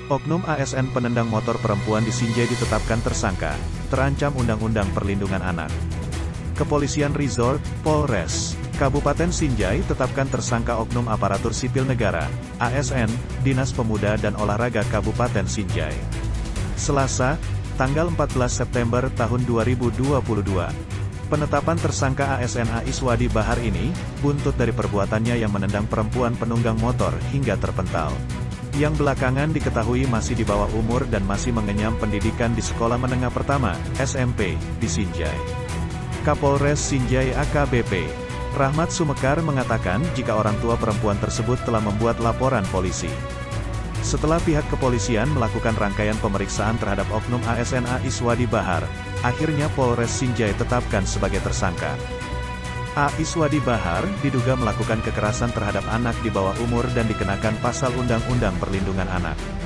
Oknum ASN penendang motor perempuan di Sinjai ditetapkan tersangka, terancam Undang-Undang Perlindungan Anak. Kepolisian Resort, Polres, Kabupaten Sinjai tetapkan tersangka oknum aparatur sipil negara, ASN, Dinas Pemuda dan Olahraga Kabupaten Sinjai. Selasa, tanggal 14 September tahun 2022. Penetapan tersangka ASN Aiswadi Bahar ini, buntut dari perbuatannya yang menendang perempuan penunggang motor hingga terpental. Yang belakangan diketahui masih di bawah umur dan masih mengenyam pendidikan di Sekolah Menengah Pertama, SMP, di Sinjai. Kapolres Sinjai AKBP Rahmat Sumekar mengatakan jika orang tua perempuan tersebut telah membuat laporan polisi. Setelah pihak kepolisian melakukan rangkaian pemeriksaan terhadap oknum ASN Aiswadi Bahar, akhirnya Polres Sinjai tetapkan sebagai tersangka. Aiswadi Bahar diduga melakukan kekerasan terhadap anak di bawah umur dan dikenakan pasal Undang-Undang Perlindungan Anak.